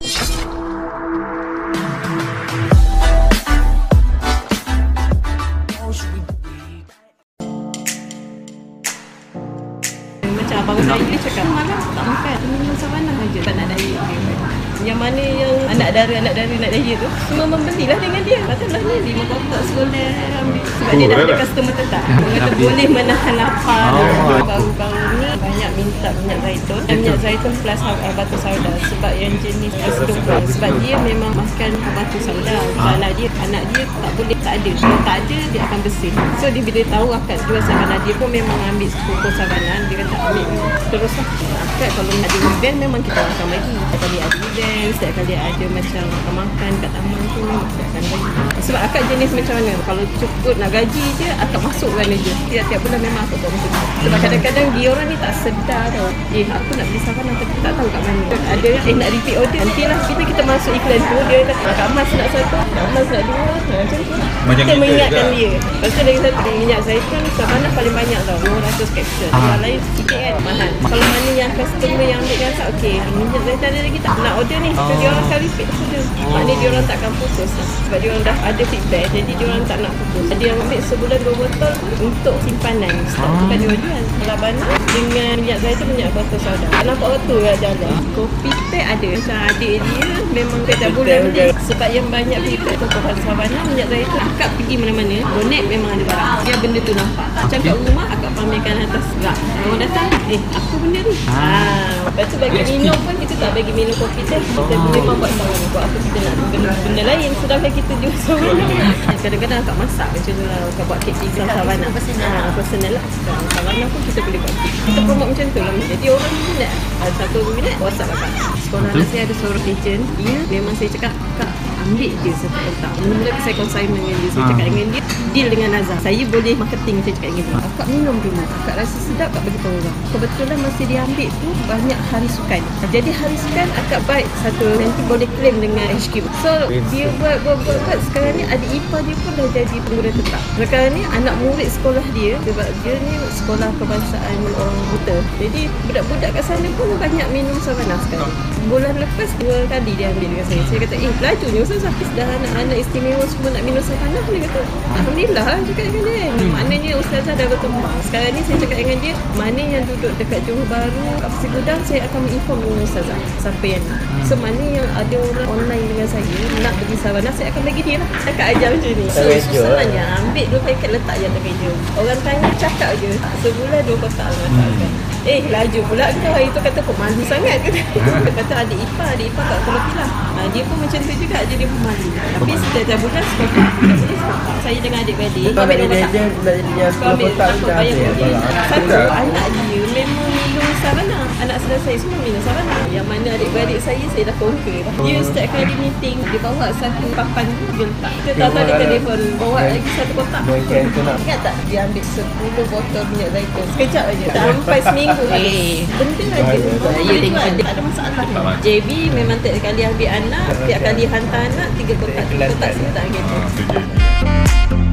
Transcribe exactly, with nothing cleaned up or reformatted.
Macam abang saya dia cakap, malam tak makan, minum savanah aja, tak nak diet dia. Yang mana yang anak dara, anak dara nak diet tu, semua membelilah dengan dia. Katalah ni lima kotak sekolah ambil. Sebab dia dah ada customer tetap. Orang kata boleh menahan lapar. Baru-baru ni banyak minta minyak zaitun. Dan minyak zaitun plus batu sauda. Sebab yang jenis kesedupan. Sebab dia memang makan batu sauda. Sebab anak dia, anak dia tak boleh, tak ada. Kalau tak ada, dia akan bersih. So dia bila tahu akak jual savanah, dia pun memang ambil pokok savanah. Dia kata ambil terus lah. Akak kalau ada event memang kita akan bagi. Setiap kali ada event, setiap kali ada macam makan-makan kat taman tu, kita akan bagi. Sebab akak jenis macam mana? Kalau cukup nak gaji je, akak masukkan je. Tiap-tiap bulan memang akak buat macam tu. Sebab kadang-kadang dia orang ni tak sedar tau. Eh, aku nak beli savanah tapi tak tahu kat mana. Ada eh nak repeat order. Nantilah kita kita masuk iklan tu, dia kata Kak Mas nak satu, Kak Mas nak dua, macam tu. Macam kita mengingatkan dia. Lepas tu lagi satu, minyak zaitun savanah paling banyak tau, dua ratus kapsul. Yang lain sikit kan, mahal. Kalau mana yang customer yang ambil kata, okey, minyak zaitun ada lagi tak? Nak order ni. So, dia orang akan repeat saja. Maknanya dia orang takkan putus. Sebab dia orang dah ada feedback, jadi dia orang tak nak putus. Jadi yang ambil sebulan dua botol untuk simpanan. Stok tu kan dia jual. Labana dengan minyak zaitun, minyak batu sauda. Nampak betul lah jalan. Kopi teh ada. Macam adik dia memang setiap bulan beli. Sebab yang banyak feedback tu batu savanah, minyak zaitun. Akak pergi mana-mana, bonet memang ada barang. Dia benda tu nampak. Macam kat rumah, akak pamerkan atas rak. Orang datang, eh apa benda ni? Haa. Lepas tu bagi minum pun, kita tak bagi minum kopi teh. Kita memang buat savanah. Buat apa kita nak benda, benda lain. Sedangkan kita jual savanah. Kadang-kadang akak masak macam tu lah. Akak buat kek pisang savanah. Personal, personal lah. Savanah pun kita boleh buat kek. Kita promote macam tu lah. Jadi orang minat. Satu minat, WhatsApp akak. Sekolah anak saya ada seorang agent. Dia memang saya cakap, Kak ambil je satu kotak. Mula saya consignment dengan dia. Saya cakap dengan dia, deal dengan Nazar. Saya boleh marketing, saya cakap dengan dia. Akak minum dulu. Akak rasa sedap, akak beritahu orang. Kebetulan masa dia ambil tu, banyak hari sukan. Jadi hari sukan, akak baik satu. Nanti boleh claim dengan H Q. So, dia buat, buat, buat, buat. Sekarang ni adik ipar dia pun dah jadi pengguna tetap. Sekarang ni anak murid sekolah dia, sebab dia ni sekolah kebangsaan orang buta. Jadi budak-budak kat sana pun banyak minum savanah sekarang. Bulan lepas dua kali dia ambil dengan saya. Saya kata, eh lajunya Ustazah, dah anak-anak istimewa semua nak minum savanah. Dia kata, Alhamdulillah cakap dengan dia. Hmm. Maknanya Ustazah dah bertemu. Sekarang ni saya cakap dengan dia, mana yang duduk dekat Johor Bahru, kat Pasir Gudang, saya akan menginform dengan Ustazah siapa yang nak. So mana yang ada orang online dengan saya nak beli savanah, saya akan bagi dia lah. Cakap ajar macam ni. So susahnya ambil dua paket letak je atas meja. Orang tanya cakap je, sebulan dua kotak masakan. Eh laju pula kau hari tu kata kau malu sangat ke? Dia kata adik ipar, adik ipar kat Pulau Pilah. Ha, dia pun macam tu juga, jadi pun malu. Tapi setiap bulan sekolah, saya dengan adik-adik. Kau ambil dia je, dia sepuluh kotak je dah ambil. Satu, anak dia memang minum savanah. Anak saudara saya semua minum savanah. Yang mana adik-beradik saya, saya dah conquer. Dia setiap kali meeting, dia bawa satu papan tu, dia letak. Kita tahu-tahu dia telefon, bawa lagi satu kotak. Ingat tak, dia ambil sepuluh botol minyak zaitun. Sekejap aja. Sampai seminggu. Eh, benda aja. Ya, tengok ada. Tak ada masalah. J B memang tiap kali ambil anak, tiap kali hantar anak, tiga kotak, tiga kotak sebentar gitu.